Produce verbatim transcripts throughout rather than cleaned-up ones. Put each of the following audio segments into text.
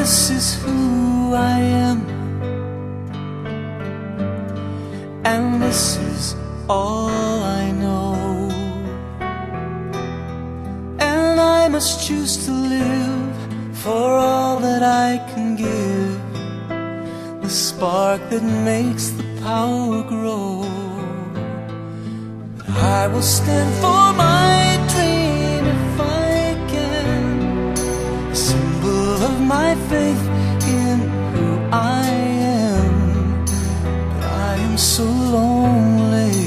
this is who I am, and this is all I know. And I must choose to live for all that I can give, the spark that makes the power grow. I will stand for my dream if I can, a symbol of my faith in who I am. But I am so lonely,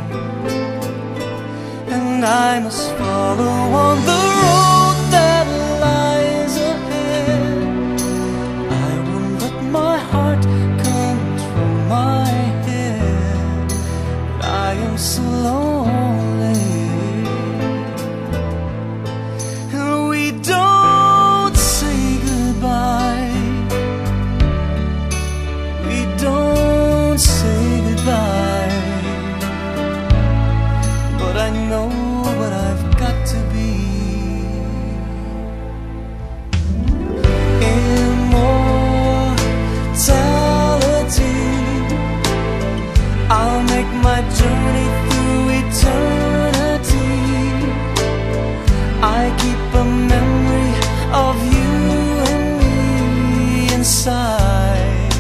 and I must follow on the road that lies ahead. I won't let my heart control my head, but I am so lonely. And we don't say goodbye, we don't say goodbye, but I know what I've got to be. Immortality, I'll make my journey through eternity. I keep a memory of you and me inside.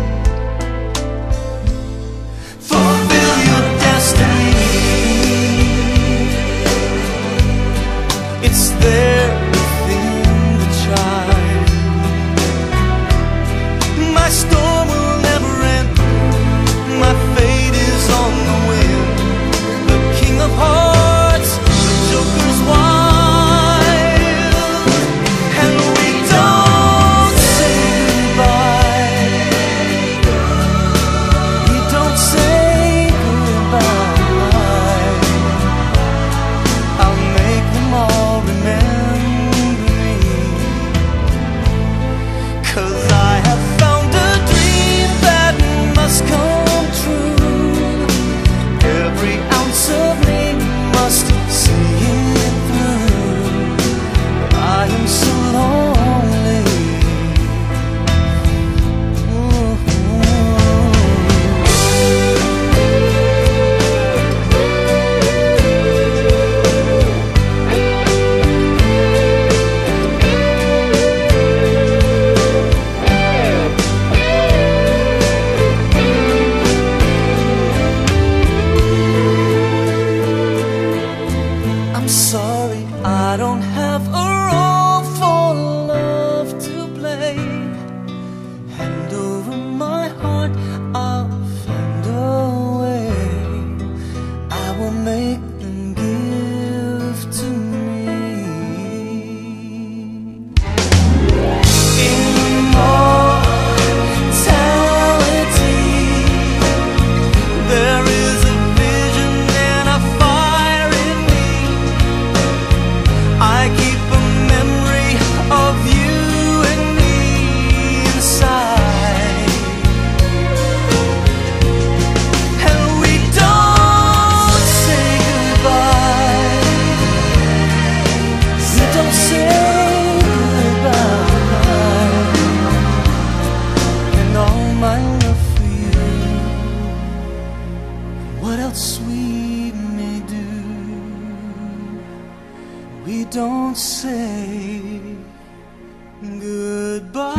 Fulfill your destiny, it's there within the child. My storm will never end, my fate is on the wind. The king of hearts, the joker's wild. And we don't say goodbye, we don't say goodbye. I'll make them all remember me, 'cause I have found a dream that must come true. Every ounce of me must see it through. I am so lonely. I'm sorry, I don't have a role for love to play. Hand over my heart, I'll find a way. I will make them give to me. Immortality, there is a vision and a fire in me. I keep a memory of you and me inside. And we don't say goodbye, we don't say goodbye. And all my love for you, what else we may do, we don't say goodbye.